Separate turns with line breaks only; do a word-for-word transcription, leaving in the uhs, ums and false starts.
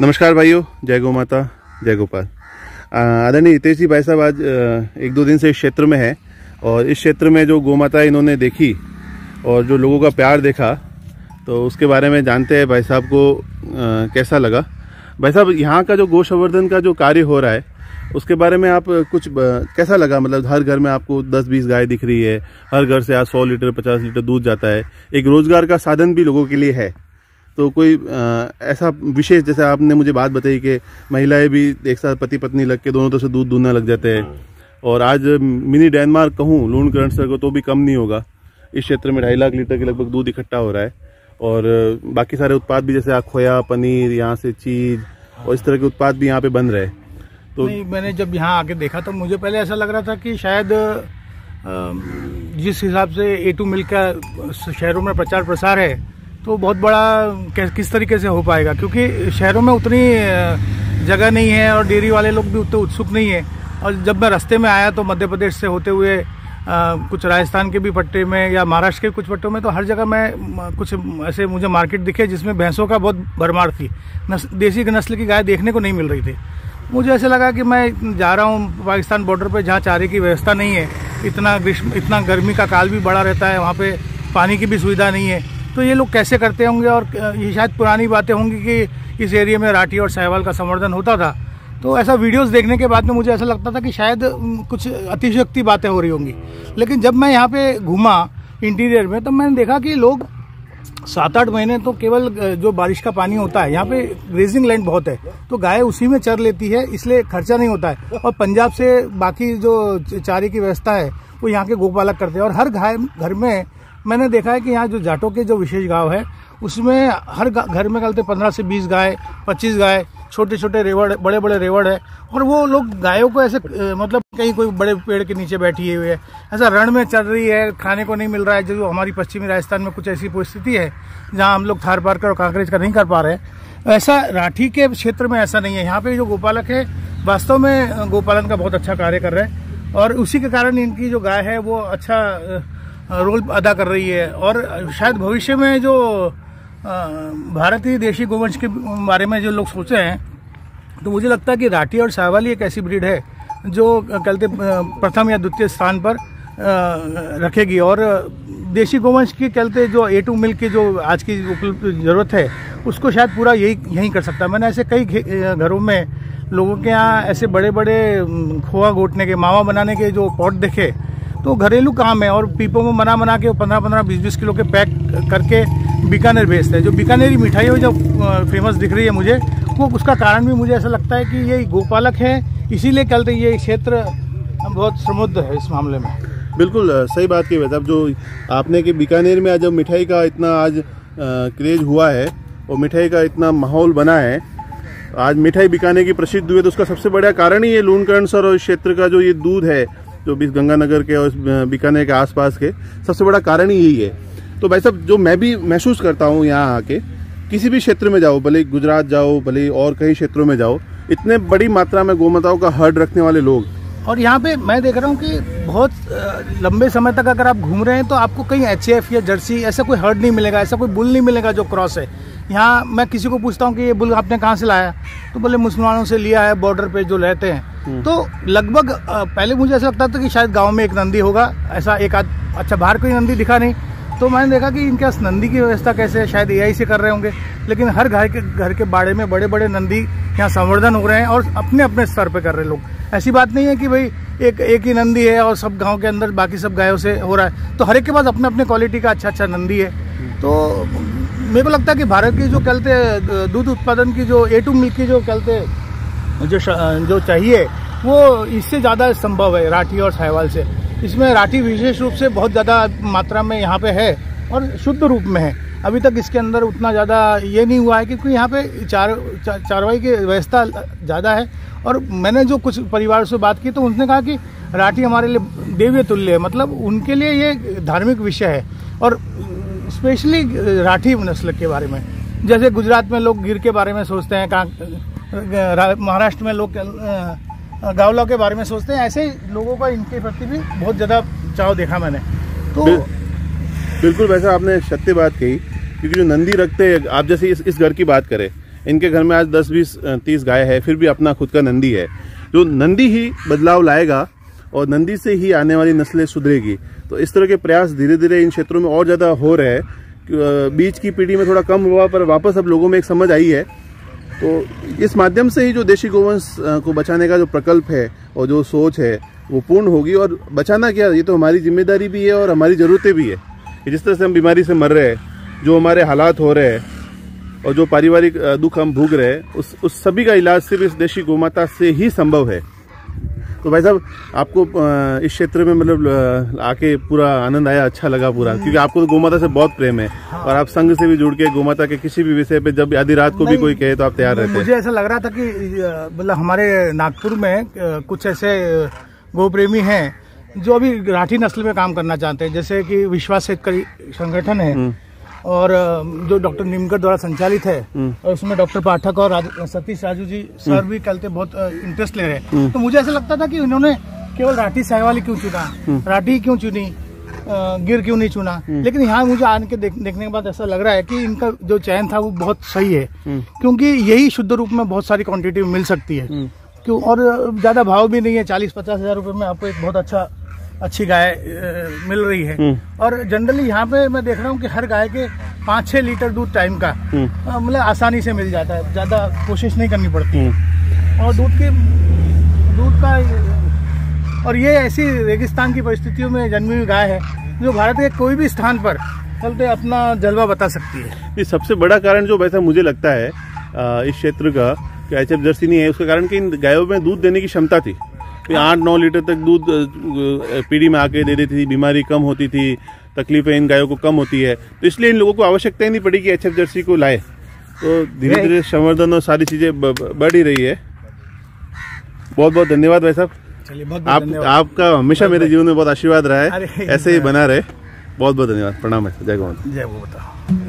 नमस्कार भाइयों, जय गौ माता, जय गोपाल। आदरणीय हितेश जी भाई साहब आज एक दो दिन से इस क्षेत्र में है और इस क्षेत्र में जो गौ माता इन्होंने देखी और जो लोगों का प्यार देखा तो उसके बारे में जानते हैं भाई साहब को आ, कैसा लगा। भाई साहब, यहाँ का जो गौ संवर्धन का जो कार्य हो रहा है उसके बारे में आप कुछ कैसा लगा? मतलब हर घर में आपको दस बीस गाय दिख रही है, हर घर से आज सौ लीटर पचास लीटर दूध जाता है, एक रोजगार का साधन भी लोगों के लिए है। तो कोई आ, ऐसा विशेष, जैसे आपने मुझे बात बताई कि महिलाएं भी एक साथ पति पत्नी लग के दोनों तरफ से दूध दूहना लग जाते हैं और आज मिनी डेनमार्क कहूँ लूण करंट को तो भी कम नहीं होगा। इस क्षेत्र में ढाई लाख लीटर के लगभग दूध इकट्ठा हो रहा है और बाकी सारे उत्पाद भी जैसे खोया, पनीर, यहाँ से चीज और इस तरह के उत्पाद भी यहाँ पे बन रहे हैं। तो
नहीं, मैंने जब यहाँ आके देखा तो मुझे पहले ऐसा लग रहा था कि शायद जिस हिसाब से ए टू मिल्क का शहरों में प्रचार प्रसार है तो बहुत बड़ा किस तरीके से हो पाएगा, क्योंकि शहरों में उतनी जगह नहीं है और डेयरी वाले लोग भी उतने उत्सुक नहीं है। और जब मैं रास्ते में आया तो मध्य प्रदेश से होते हुए आ, कुछ राजस्थान के भी पट्टे में या महाराष्ट्र के कुछ पट्टों में तो हर जगह मैं कुछ ऐसे मुझे मार्केट दिखे जिसमें भैंसों का बहुत भरमार थी। नस, देसी नस्ल की गाय देखने को नहीं मिल रही थी। मुझे ऐसे लगा कि मैं जा रहा हूँ पाकिस्तान बॉर्डर पर जहाँ चारे की व्यवस्था नहीं है, इतना ग्रीष्म इतना गर्मी का काल भी बड़ा रहता है, वहाँ पे पानी की भी सुविधा नहीं है, तो ये लोग कैसे करते होंगे। और ये शायद पुरानी बातें होंगी कि इस एरिया में राठी और साहिवाल का संवर्धन होता था। तो ऐसा वीडियोस देखने के बाद में मुझे ऐसा लगता था कि शायद कुछ अतिशयोक्ति बातें हो रही होंगी। लेकिन जब मैं यहाँ पे घूमा इंटीरियर में तो मैंने देखा कि लोग सात आठ महीने तो केवल जो बारिश का पानी होता है, यहाँ पे ग्रेजिंग लैंड बहुत है तो गाय उसी में चर लेती है, इसलिए खर्चा नहीं होता है। और पंजाब से बाकी जो चारे की व्यवस्था है वो यहाँ के गोपालक करते हैं। और हर गाय घर में मैंने देखा है कि यहाँ जो जाटों के जो विशेष गांव है उसमें हर घर में कहते पंद्रह से बीस गाय, पच्चीस गाय, छोटे छोटे रेवड़, बड़े बड़े रेवड़ है। और वो लोग गायों को ऐसे मतलब कहीं कोई बड़े पेड़ के नीचे बैठी हुई है, ऐसा रण में चल रही है, खाने को नहीं मिल रहा है। जो हमारी पश्चिमी राजस्थान में कुछ ऐसी परिस्थिति है जहाँ हम लोग थार पार कर और कांकरेज का नहीं कर पा रहे हैं, ऐसा राठी के क्षेत्र में ऐसा नहीं है। यहाँ पे जो गोपालक है वास्तव में गोपालन का बहुत अच्छा कार्य कर रहे हैं और उसी के कारण इनकी जो गाय है वो अच्छा रोल अदा कर रही है। और शायद भविष्य में जो भारतीय देशी गोवंश के बारे में जो लोग सोच रहे हैं तो मुझे लगता है कि राठी और साहिवाल एक ऐसी ब्रीड है जो कहते प्रथम या द्वितीय स्थान पर रखेगी। और देशी गोवंश की कहते जो ए टू मिल्क की जो आज की उपलब्ध जरूरत है उसको शायद पूरा यही यही कर सकता है। मैंने ऐसे कई घरों में लोगों के यहाँ ऐसे बड़े बड़े खोआ घोटने के, मावा बनाने के जो पॉट देखे तो घरेलू काम है और पीपों में बना बना के पंद्रह पंद्रह बीस बीस किलो के पैक करके बीकानेर भेजते हैं। जो बीकानेरी मिठाई जो फेमस दिख रही है मुझे, वो उसका कारण भी मुझे ऐसा लगता है कि ये गोपालक है, इसीलिए कहते हैं ये क्षेत्र बहुत समृद्ध है इस मामले में।
बिल्कुल सही बात की। अब जो आपने कि बीकानेर में जब मिठाई का इतना आज क्रेज हुआ है और मिठाई का इतना माहौल बना है, आज मिठाई बीकानेर की प्रसिद्ध हुई है तो उसका सबसे बड़ा कारण ही ये लूणकरण और इस क्षेत्र का जो ये दूध है जो भी गंगानगर के और बीकानेर के आसपास के, सबसे बड़ा कारण ही यही है। तो भाई साहब, जो मैं भी महसूस करता हूँ यहाँ आके, किसी भी क्षेत्र में जाओ, भले गुजरात जाओ, भले और कई क्षेत्रों में जाओ, इतने बड़ी मात्रा में गोमाताओं का हर्ड रखने वाले लोग।
और यहाँ पे मैं देख रहा हूँ कि बहुत लंबे समय तक अगर आप घूम रहे हैं तो आपको कहीं एच एफ या जर्सी ऐसा कोई हर्ड नहीं मिलेगा, ऐसा कोई बुल नहीं मिलेगा जो क्रॉस है। यहाँ मैं किसी को पूछता हूँ कि ये बुल आपने कहाँ से लाया तो बोले मुसलमानों से लिया है, बॉर्डर पे जो रहते हैं। तो लगभग पहले मुझे ऐसा लगता था कि शायद गांव में एक नंदी होगा, ऐसा एक आध, अच्छा बाहर कोई नंदी दिखा नहीं। तो मैंने देखा कि इनके नंदी की व्यवस्था कैसे है, शायद ए आई से कर रहे होंगे। लेकिन हर घर के घर के बाड़े में बड़े बड़े नंदी यहाँ संवर्धन हो रहे हैं और अपने अपने स्तर पे कर रहे हैं लोग। ऐसी बात नहीं है कि भाई एक एक ही नंदी है और सब गांव के अंदर बाकी सब गायों से हो रहा है। तो हर एक के पास अपने अपने क्वालिटी का अच्छा अच्छा नंदी है। तो मेरे को लगता है कि भारत की जो कहते दूध उत्पादन की जो ए टू मिल्क की जो कहते जो जो चाहिए वो इससे ज़्यादा संभव है राठी और साहिवाल से। इसमें राठी विशेष रूप से बहुत ज़्यादा मात्रा में यहाँ पे है और शुद्ध रूप में है। अभी तक इसके अंदर उतना ज़्यादा ये नहीं हुआ है क्योंकि यहाँ पे चार चा, चारवाई की व्यवस्था ज़्यादा है। और मैंने जो कुछ परिवार से बात की तो उन्होंने कहा कि राठी हमारे लिए देव्य तुल्य है, मतलब उनके लिए ये धार्मिक विषय है। और स्पेशली राठी नस्ल के बारे में, जैसे गुजरात में लोग गिर के बारे में सोचते हैं, महाराष्ट्र में लोग गावला के बारे में सोचते हैं, ऐसे लोगों का इनके प्रति भी बहुत ज़्यादा चाव देखा मैंने। तो
बिल्कुल वैसा आपने सत्य बात कही, क्योंकि जो नंदी रखते हैं, आप जैसे इस, इस घर की बात करें, इनके घर में आज दस बीस तीस गाय है, फिर भी अपना खुद का नंदी है। जो नंदी ही बदलाव लाएगा और नंदी से ही आने वाली नस्लें सुधरेगी। तो इस तरह के प्रयास धीरे धीरे इन क्षेत्रों में और ज़्यादा हो रहे हैं। बीच की पीढ़ी में थोड़ा कम हुआ, पर वापस अब लोगों में एक समझ आई है। तो इस माध्यम से ही जो देशी गोवंश को बचाने का जो प्रकल्प है और जो सोच है वो पूर्ण होगी। और बचाना क्या, ये तो हमारी जिम्मेदारी भी है और हमारी ज़रूरतें भी है। जिस तरह से हम बीमारी से मर रहे हैं, जो हमारे हालात हो रहे हैं और जो पारिवारिक दुख हम भोग रहे हैं, उस उस सभी का इलाज सिर्फ इस देशी गोमाता से ही संभव है। तो भाई साहब, आपको इस क्षेत्र में मतलब आके पूरा आनंद आया, अच्छा लगा पूरा, क्योंकि आपको तो गोमाता से बहुत प्रेम है। हाँ। और आप संघ से भी जुड़ के गोमाता के किसी भी विषय पे जब आधी रात को भी कोई कहे तो आप तैयार रहते हैं।
मुझे ऐसा लग रहा था कि मतलब हमारे नागपुर में कुछ ऐसे गो प्रेमी हैं जो अभी राठी नस्ल में काम करना चाहते हैं, जैसे कि विश्वास शेतकरी संगठन है और जो डॉक्टर निमकर द्वारा संचालित है, और उसमें डॉक्टर पाठक और सतीश राजू जी सर भी कहते बहुत इंटरेस्ट ले रहे हैं। तो मुझे ऐसा लगता था कि इन्होंने केवल राठी साहिवाली क्यों चुना, राठी क्यों चुनी, गिर क्यों नहीं चुना। लेकिन यहाँ मुझे आने के देख, देखने के बाद ऐसा लग रहा है कि इनका जो चयन था वो बहुत सही है, क्योंकि यही शुद्ध रूप में बहुत सारी क्वांटिटी मिल सकती है। क्यों, और ज्यादा भाव भी नहीं है, चालीस पचास हजार रुपए में आपको एक बहुत अच्छा अच्छी गाय मिल रही है। और जनरली यहाँ पे मैं देख रहा हूँ कि हर गाय के पाँच छः लीटर दूध टाइम का मतलब आसानी से मिल जाता है, ज़्यादा कोशिश नहीं करनी पड़ती। और दूध की दूध का और ये ऐसी रेगिस्तान की परिस्थितियों में जन्मी हुई गाय है जो भारत के कोई भी स्थान पर चलते अपना जलवा बता सकती है।
ये सबसे बड़ा कारण जो वैसा मुझे लगता है इस क्षेत्र का कि एच एफ जर्सी नहीं है, उसका कारण कि इन गायों में दूध देने की क्षमता थी। आठ नौ लीटर तक दूध पीढ़ी में आके दे देती थी, बीमारी कम होती थी, तकलीफें इन गायों को कम होती है। तो इसलिए इन लोगों को आवश्यकता ही नहीं पड़ी कि एच एफ जर्सी को लाए। तो धीरे धीरे संवर्धन और सारी चीजें बढ़ ही रही है। बहुत बहुत धन्यवाद भाई साहब, आप आपका हमेशा मेरे जीवन में बहुत आशीर्वाद रहा है, ऐसे ही बना रहे। बहुत बहुत धन्यवाद, प्रणाम है, जय गौ माता।
जय गौ माता।